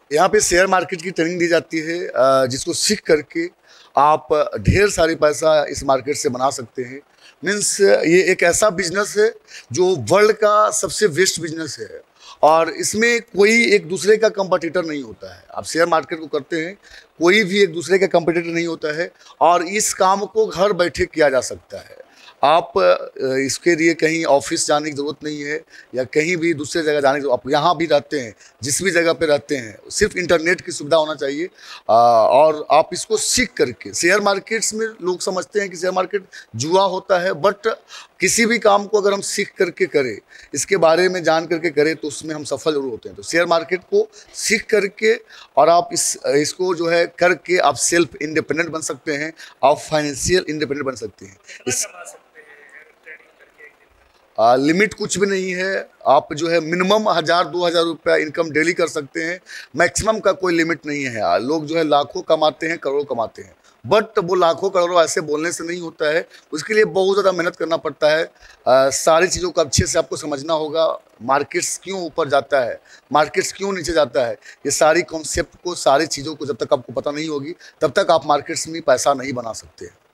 यहाँ पे share market की ट्रेनिंग दी जाती है, जिसको सीख करके आप ढेर सारी पैसा इस मार्केट से बना सकते हैं। मीन्स ये एक ऐसा बिजनेस है जो वर्ल्ड का सबसे बेस्ट बिजनेस है और इसमें कोई एक दूसरे का कंपटीटर नहीं होता है। आप शेयर मार्केट को करते हैं, कोई भी एक दूसरे का कंपटीटर नहीं होता है और इस काम को घर बैठे किया जा सकता है। आप इसके लिए कहीं ऑफिस जाने की ज़रूरत नहीं है या कहीं भी दूसरे जगह जाने की, आप यहाँ भी रहते हैं, जिस भी जगह पे रहते हैं, सिर्फ इंटरनेट की सुविधा होना चाहिए। और आप इसको सीख करके, शेयर मार्केट्स में लोग समझते हैं कि शेयर मार्केट जुआ होता है, बट किसी भी काम को अगर हम सीख करके करें, इसके बारे में जान करके करें, तो उसमें हम सफल जरूर होते हैं। तो शेयर मार्केट को सीख करके और आप इसको जो है करके आप सेल्फ इंडिपेंडेंट बन सकते हैं, आप फाइनेंशियल इंडिपेंडेंट बन सकते हैं। इस लिमिट कुछ भी नहीं है। आप जो है मिनिमम 1000-2000 रुपया इनकम डेली कर सकते हैं, मैक्सिमम का कोई लिमिट नहीं है। लोग जो है लाखों कमाते हैं, करोड़ों कमाते हैं, बट वो लाखों करोड़ों ऐसे बोलने से नहीं होता है। उसके लिए बहुत ज़्यादा मेहनत करना पड़ता है। सारी चीज़ों को अच्छे से आपको समझना होगा। मार्केट्स क्यों ऊपर जाता है, मार्केट्स क्यों नीचे जाता है, ये सारी कॉन्सेप्ट को, सारी चीज़ों को जब तक आपको पता नहीं होगी, तब तक आप मार्केट्स में पैसा नहीं बना सकते।